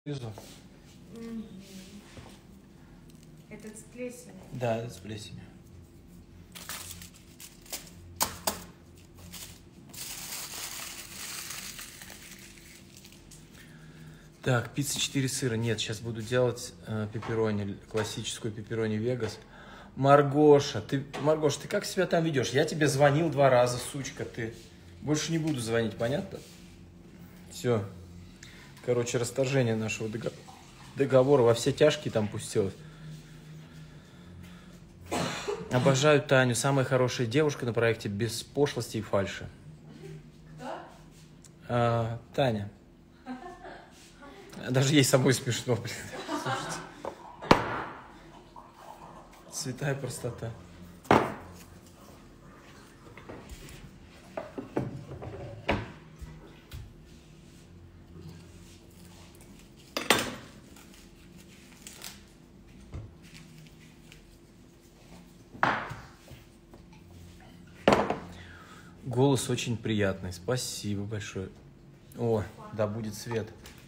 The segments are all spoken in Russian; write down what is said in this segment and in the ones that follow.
Внизу. Этот с плесенью? Да, это с плесенью. Так, пицца 4 сыра. Нет, сейчас буду делать пепперони, классическую пепперони Вегас. Маргоша, ты как себя там ведешь? Я тебе звонил 2 раза, сучка, ты. Больше не буду звонить, понятно? Все. Короче, расторжение нашего договора во все тяжкие там пустилось. Обожаю Таню, самая хорошая девушка на проекте, без пошлости и фальши. Кто? Таня. Даже ей самой смешно, блин. Слушайте. Святая простота. Голос очень приятный. Спасибо большое. О, да будет свет.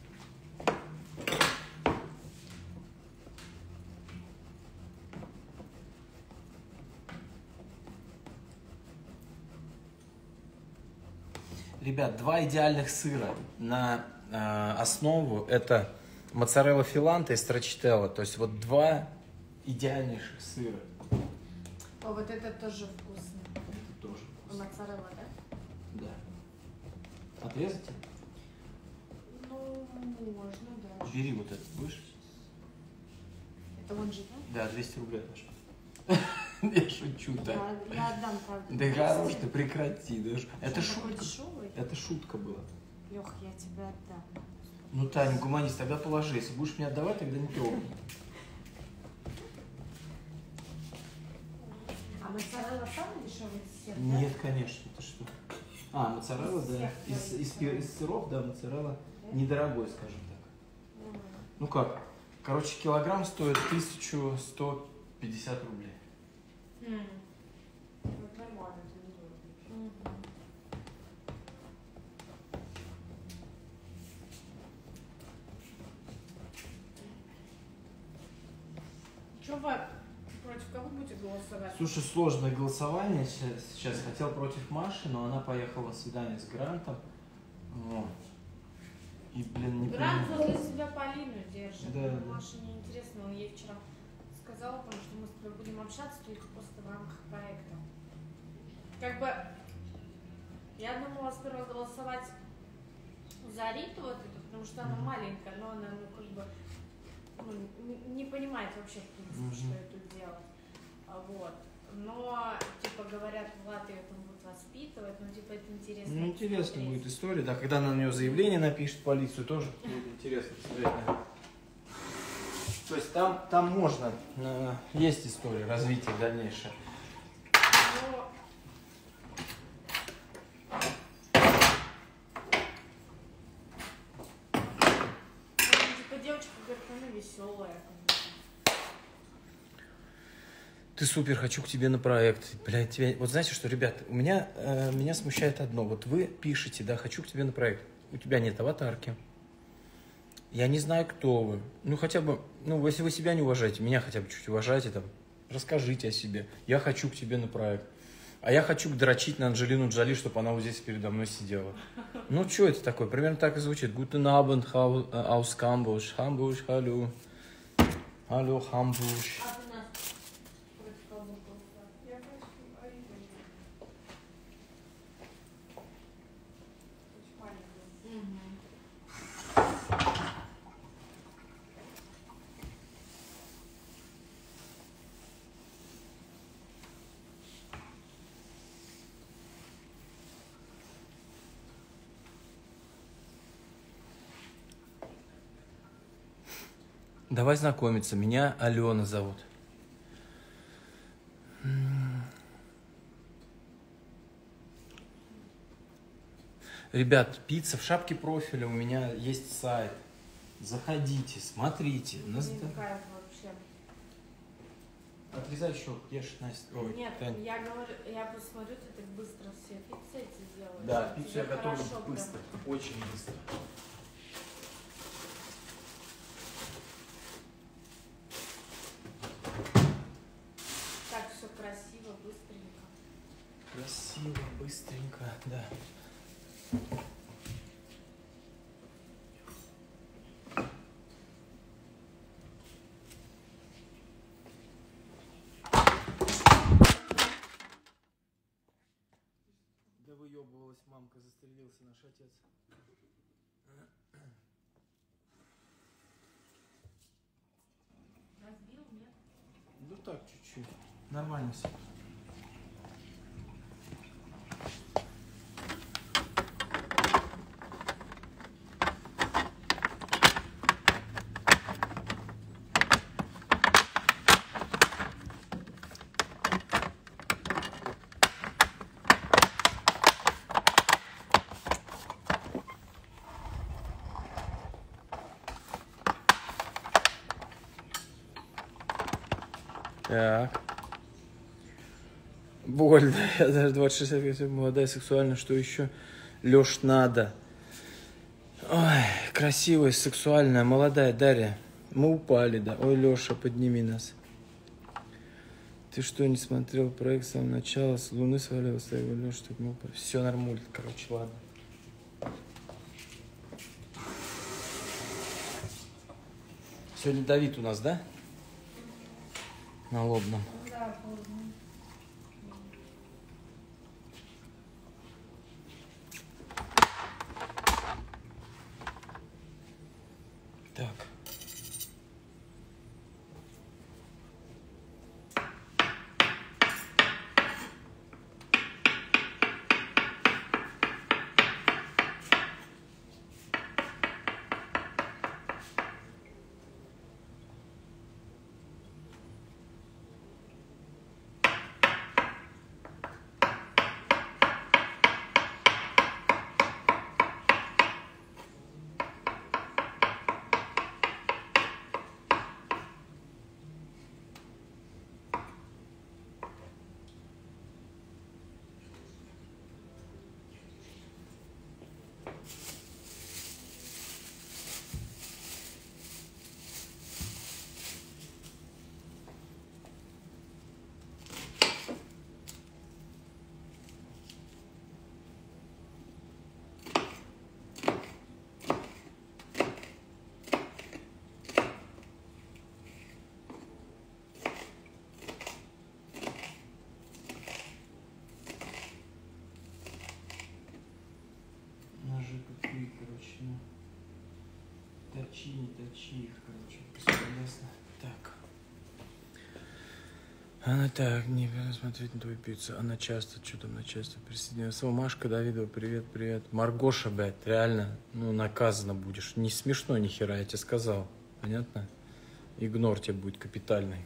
Ребят, 2 идеальных сыра на основу. Это моцарелла филанте и страчителла. То есть вот 2 идеальнейших сыра. О, вот это тоже вкусно. Это тоже вкусно. Моцарелла, да? Да. Отрезать? Ну, можно, да. Бери вот этот, будешь? Это он же, да? Да, 200 рублей наш. Я шучу, да. Я отдам, правда. Да хорош, ты прекрати. Это шутка. Дешевый? Это шутка была. Лех, я тебе отдам. Ну, Таня, гуманист, тогда положи. Если будешь мне отдавать, тогда не трогай. А моцарелла самый дешевый из всех, да? Нет, конечно, ты что? Моцарелла, да. Из сыров, да, моцарелла недорогой, скажем так. Ну как? Короче, килограмм стоит 1150 рублей. Вот нормально, это недорого. Что вы против кого будете голосовать? Слушай, сложное голосование. Сейчас хотел против Маши, но она поехала на свидание с Грантом. Вот. И, блин, не Грант понимаю. возле себя Полину держит. Да, да. Маше неинтересно, он ей вчера сказала, потому что мы с тобой будем общаться только просто в рамках проекта. Как бы я думала сперва голосовать за Риту вот эту, потому что она маленькая, но она, ну, как бы не понимает вообще, в принципе, что я тут делать. Вот. Но, типа, говорят, Влад ее там будет воспитывать, ну, типа, это интересно. Ну, интересно будет история, да, когда она на нее заявление напишет в полицию, тоже будет интересно смотреть. То есть там можно, есть история развития дальнейшее. Но... типа, девочка говорит, она веселая. Ты супер, хочу к тебе на проект. Блядь, тебя... Вот знаете что, ребят, меня смущает одно. Вот вы пишете, да, хочу к тебе на проект. У тебя нет аватарки. Я не знаю, кто вы. Ну, хотя бы, ну, если вы себя не уважаете, меня хотя бы чуть уважайте, там, расскажите о себе. Я хочу к тебе на проект. А я хочу дрочить на Анджелину Джоли, чтобы она вот здесь передо мной сидела. Ну, что это такое? Примерно так и звучит. Guten Abend, aus Hamburg. Hamburg, hallo. Hallo, Hamburg. Давай знакомиться. Меня Алена зовут. Ребят, пицца в шапке профиля. У меня есть сайт. Заходите, смотрите. Кайф вообще. Отрезай щелк, ешь, Настя. Ой, нет, Тань. я говорю, я посмотрю, ты так быстро все пиццы эти делаешь. Да, пиццу я готовлю хорошо, быстро, прям. очень быстро. Въебывалась мамка, застрелился наш отец. Разбил, нет? Ну так, чуть-чуть. Нормально все. Так. Больно. Я даже 26 лет, молодая, сексуальная. Что еще? Лёш, надо. Ой, красивая, сексуальная, молодая Дарья. Мы упали, да. Ой, Лёша, подними нас. Ты что, не смотрел проект с самого начала? С Луны свалился, Лёша, так мы упали. Все нормуль, короче, ладно. Сегодня Давид у нас, да? На лобном. Да, поздно. Так. Ножи какие, короче, ну. Точи, не точи их, короче, бесполезно. Так. Она так, не смотреть на твою пиццу. Она часто, что там, она часто присоединилась. О, Машка Давидова, привет, привет. Маргоша, блядь, реально, ну, наказана будешь. Не смешно ни хера, я тебе сказал. Понятно? Игнор тебе будет капитальный.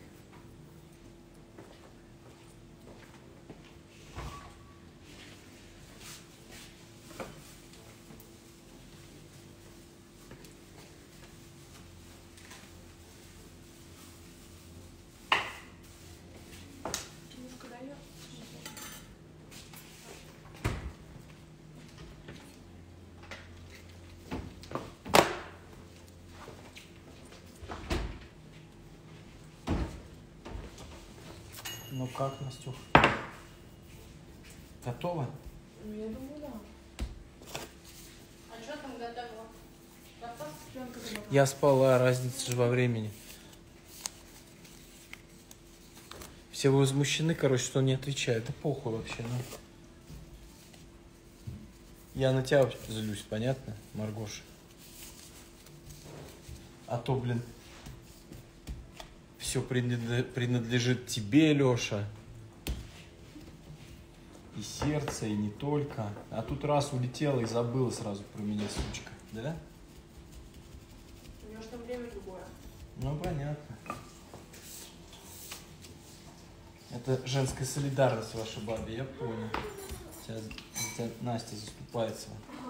Немножко даёт. Ну как, Настюх? Готово? Ну, я думаю, да. А что там готовила? Картошку с пленкой добавила? Я спала, разница же во времени. Все возмущены, короче, что он не отвечает. Да похуй вообще, ну. Я на тебя злюсь, понятно, Маргоша? А то, блин, все принадлежит тебе, Леша. И сердце, и не только. А тут раз улетела и забыла сразу про меня, сучка. Да? У него же там время другое. Ну, понятно. Это женская солидарность ваша бабе, я понял. Сейчас Настя заступается.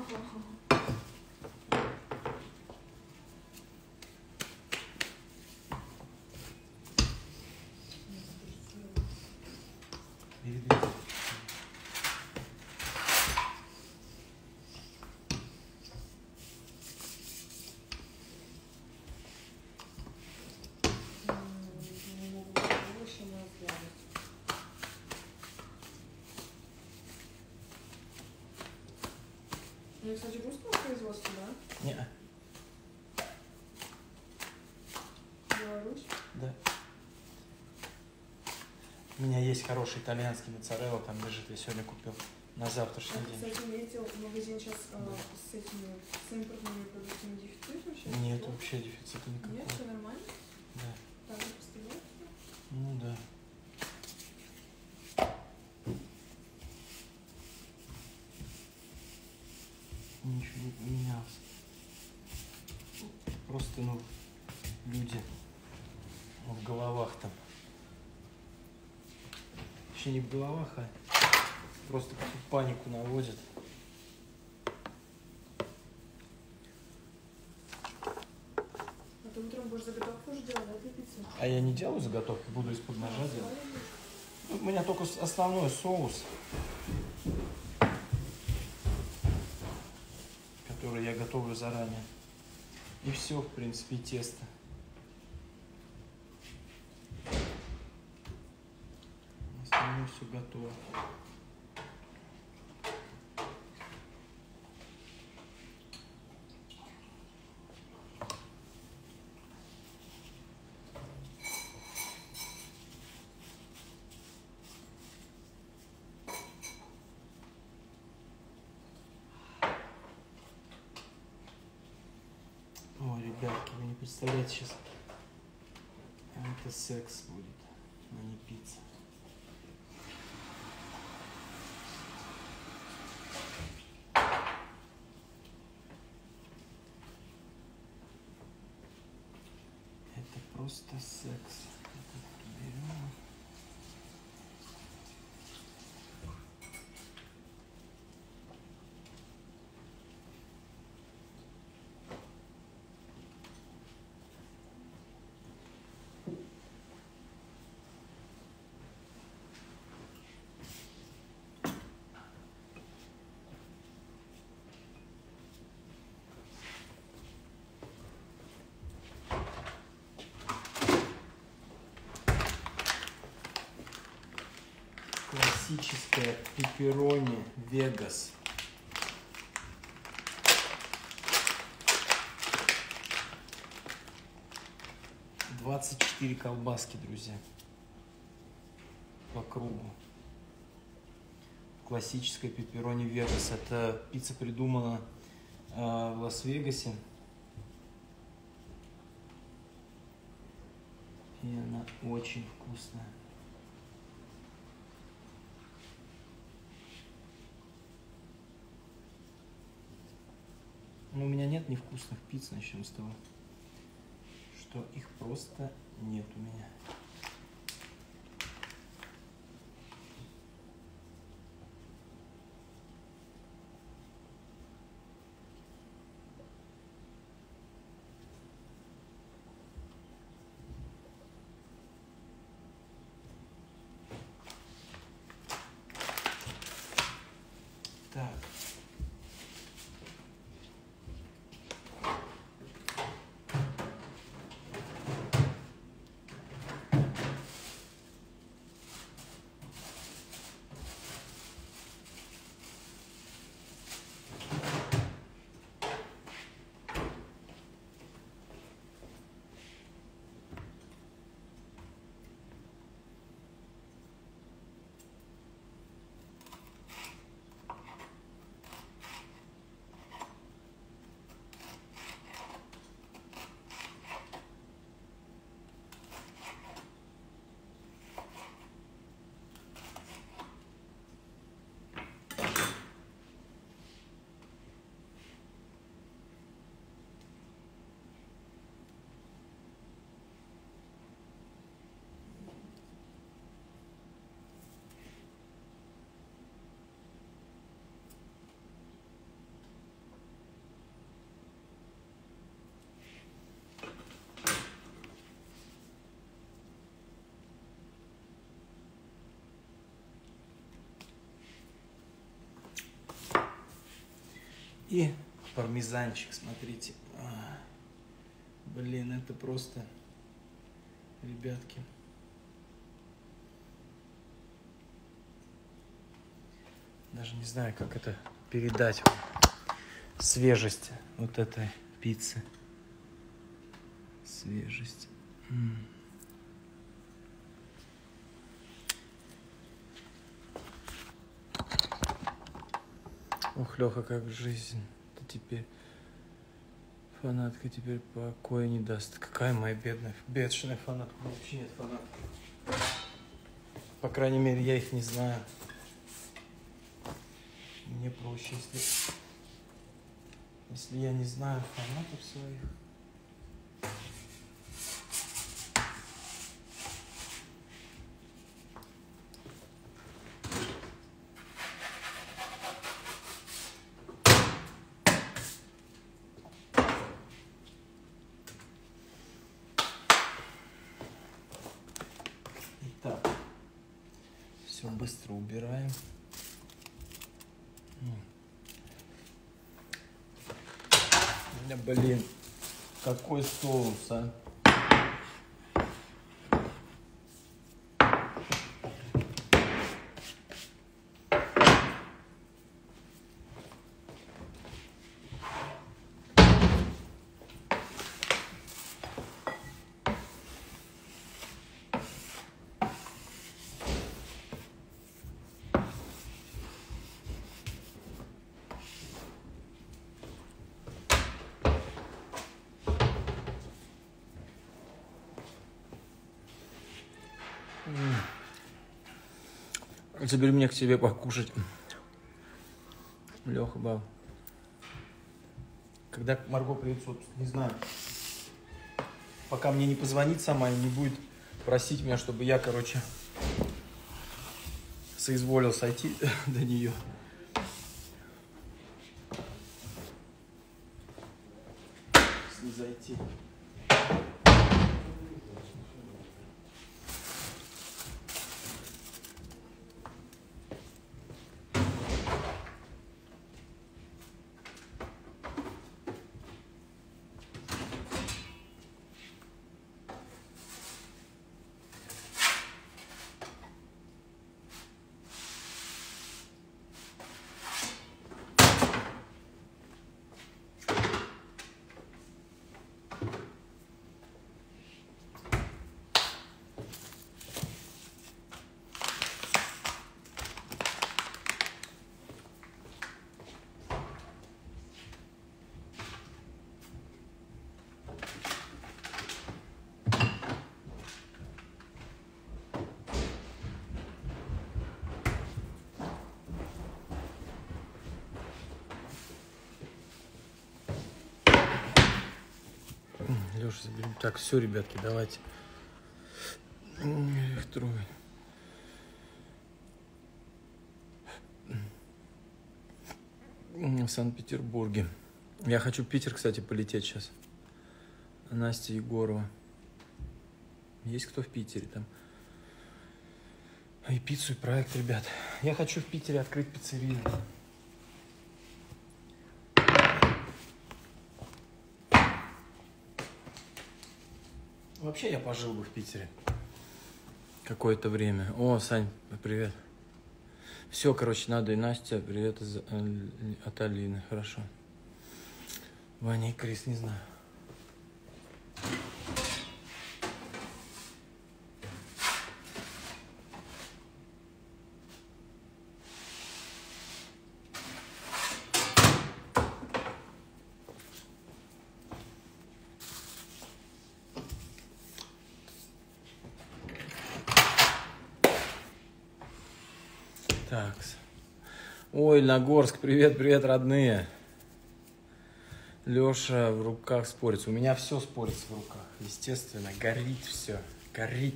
Передайте. Не могу больше не сделать. Ну, кстати, русского производства, да? Не, Беларусь. да. У меня есть хороший итальянский моцарелла, там лежит, я сегодня купил на завтрашний А ты, день. кстати, видел, магазин сейчас с этими, с импортными продуктами дефицит вообще? Нет вообще дефицита никакого. Нет, все нормально? Да. Так же поставляют? Ну да. Ничего не поменялось. Просто, ну, люди в головах там. Вообще не в головах, а просто какую-то панику наводят. А ты утром будешь заготовку уже делать, да, для пиццы? А я не делаю заготовки, буду из-под ножа делать. Ну, у меня только основной соус, который я готовлю заранее. И все, в принципе, и тесто. Остальное все готово. Ой, ребятки, вы не представляете сейчас. Это секс будет, а не пицца. Это просто секс. Это берем. Классическая пепперони Вегас. Двадцать 24 колбаски, друзья, по кругу. Классическая пепперони Вегас. Это пицца придумана в Лас-Вегасе. И она очень вкусная. Но у меня нет невкусных пиц, начнем с того, что их просто нет у меня. Так. И пармезанчик, смотрите. Блин, это просто, ребятки. Даже не знаю, как это передать вам. Свежесть вот этой пиццы. Свежесть. Ох, Леха, как жизнь. Ты теперь... Фанатка теперь покоя не даст. Какая моя бедная фанатка. У меня вообще нет фанатки. По крайней мере, я их не знаю. Мне проще, если я не знаю фанатов своих. Итак, все быстро убираем. Да блин, какой соус, а? Забери меня к себе покушать. Леха, баб. Когда Марго приедет, не знаю. Пока мне не позвонит сама и не будет просить меня, чтобы я, короче, соизволил сойти до нее. Не зайти. Леша, заберем. Так, все, ребятки, давайте. Их трогать. В Санкт-Петербурге. Я хочу в Питер, кстати, полететь сейчас. Настя Егорова. Есть кто в Питере там? И пиццу, и проект, ребят. Я хочу в Питере открыть пиццерию. Вообще я пожил бы в Питере какое-то время. О, Сань, привет. Все, короче, надо. И Настя, привет от Алины. Хорошо. Ваня и Крис, не знаю. Так. Ой, Нагорск, привет, привет, родные. Леша в руках спорится. У меня все спорится в руках. Естественно, горит все. Горит.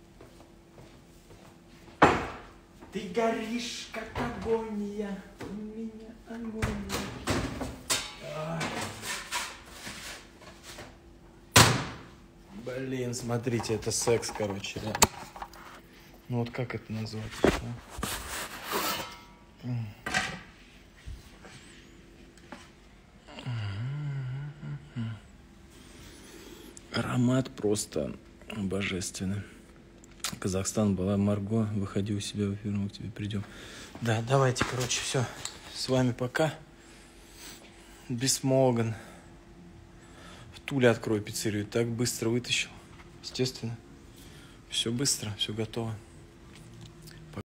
Ты горишь, как агония. У меня агония. Блин, смотрите, это секс, короче, да. Ну вот как это назвать? Аромат просто божественный. Казахстан была, Марго, выходи у себя в эфир, мы к тебе придем. Да, давайте, короче, все. С вами пока. Бисмоган. В Туле открою пиццерию. Так быстро вытащил. Естественно. Все быстро, все готово.